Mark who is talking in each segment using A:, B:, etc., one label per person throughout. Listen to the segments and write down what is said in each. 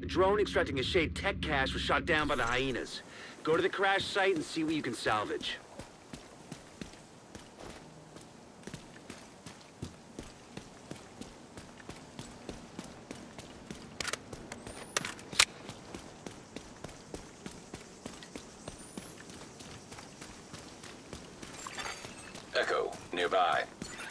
A: drone extracting a Shade tech cache was shot down by the hyenas. Go to the crash site and see what you can salvage.
B: Echo, nearby.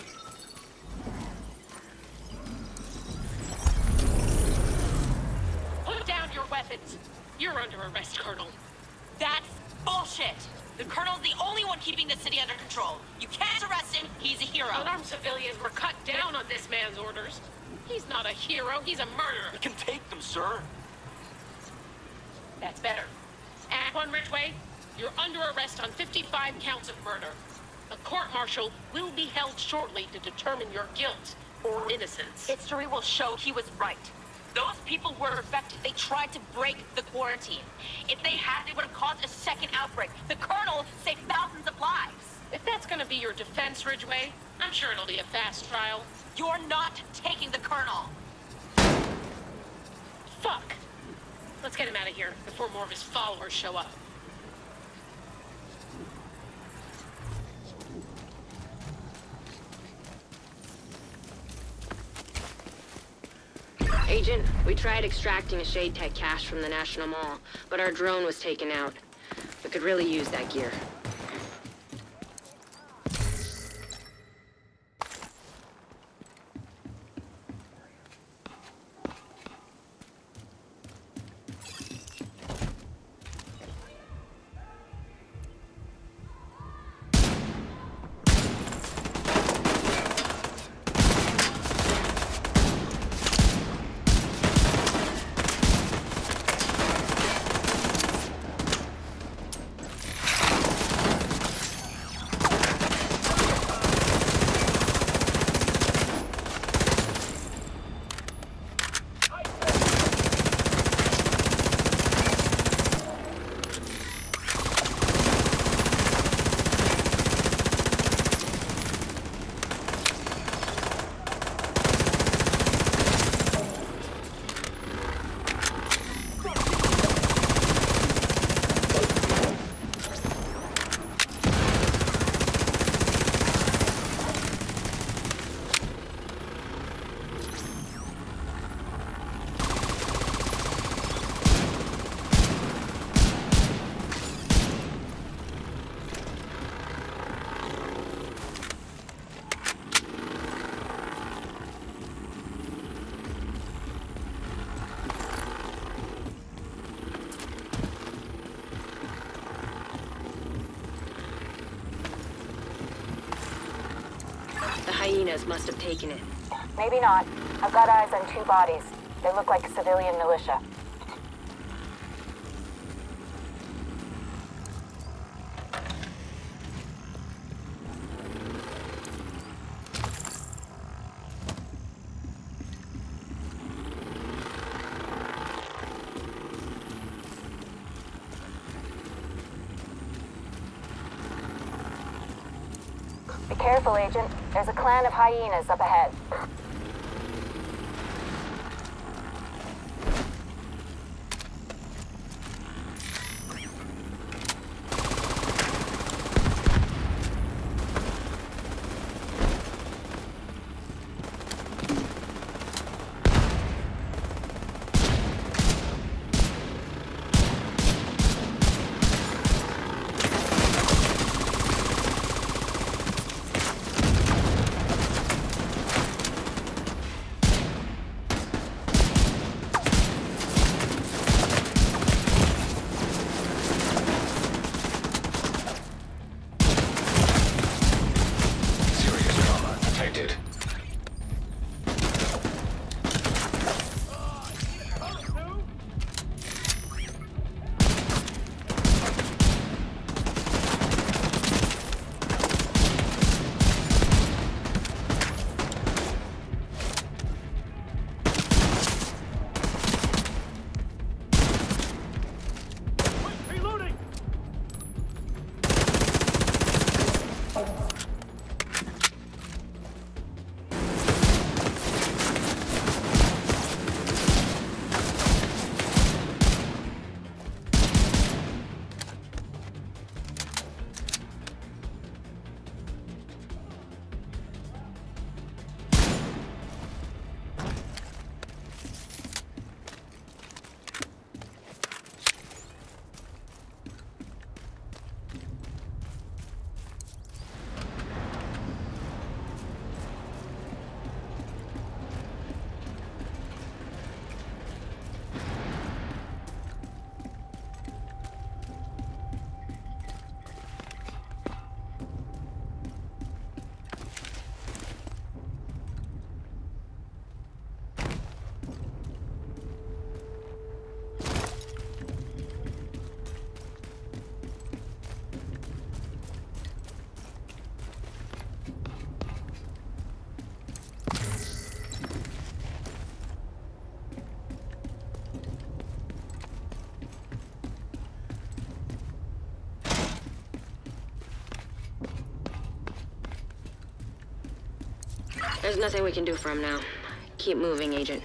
C: Put down your weapons. You're under arrest, Colonel.
D: That's bullshit! The Colonel's the only one keeping the city under control. You can't arrest him, he's a hero.
C: Unarmed civilians were cut down on this man's orders. He's not a hero, he's a murderer.
E: We can take them, sir.
C: That's better. Antoine Ridgway, you're under arrest on 55 counts of murder. A court-martial will be held shortly to determine your guilt or innocence.
D: History will show he was right. Those people were infected. They tried to break the quarantine. If they had, they would have caused a second outbreak. The Colonel saved thousands of lives.
C: If that's gonna be your defense, Ridgway, I'm sure it'll be a fast trial.
D: You're not taking the Colonel.
C: Fuck! Let's get him out of here before more of his followers show up.
F: Agent, we tried extracting a Shade tech cache from the National Mall, but our drone was taken out. We could really use that gear. The hyenas must have taken it.
G: Maybe not. I've got eyes on two bodies. They look like civilian militia. Be careful, Agent. There's a clan of hyenas up ahead.
F: There's nothing we can do for him now. Keep moving, Agent.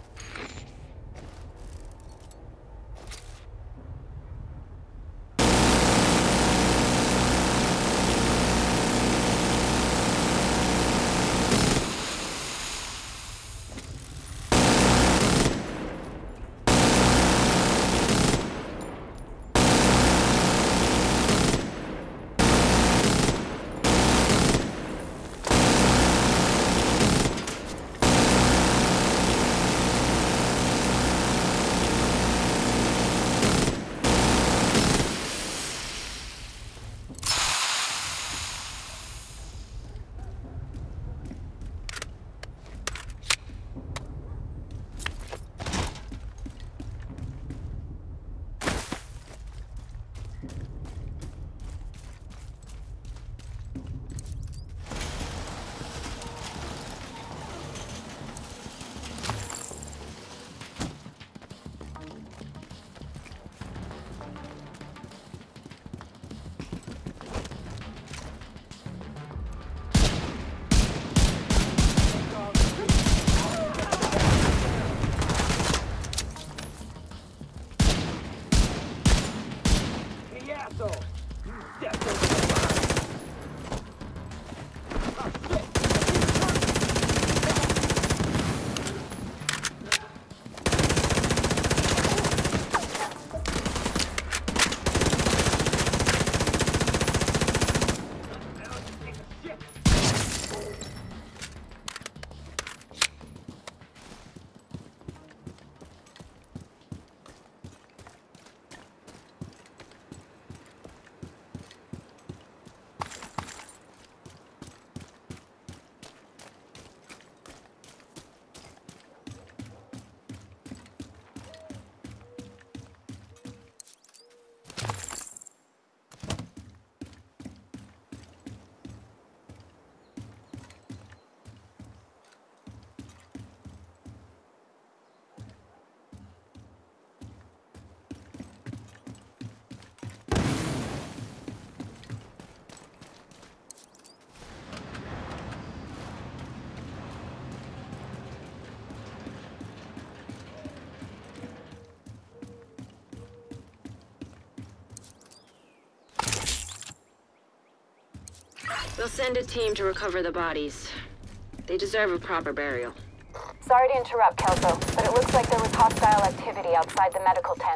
F: We'll send a team to recover the bodies. They deserve a proper burial.
G: Sorry to interrupt, Kelso, but it looks like there was hostile activity outside the medical tent.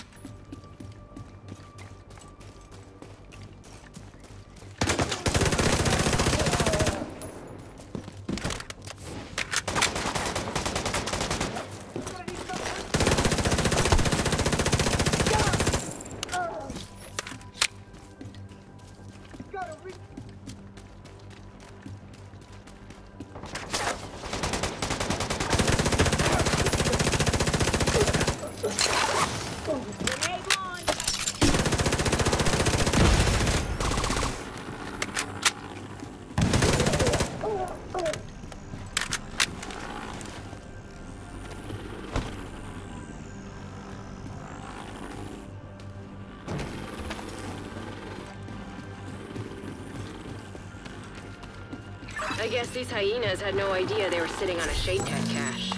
F: I guess these hyenas had no idea they were sitting on a Shade Tech cache.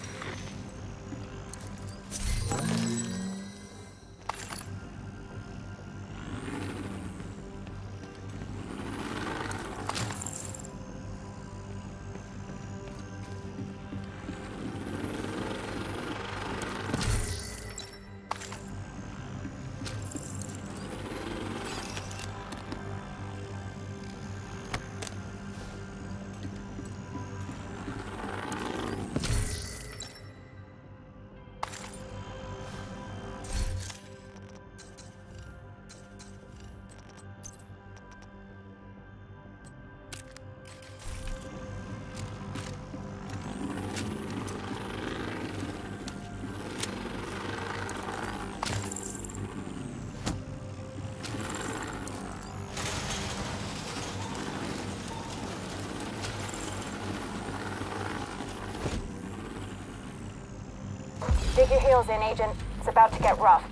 G: Dig your heels in, Agent. It's about to get rough.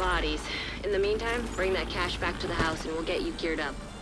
F: bodies. In the meantime, bring that cash back to the house and we'll get you geared up.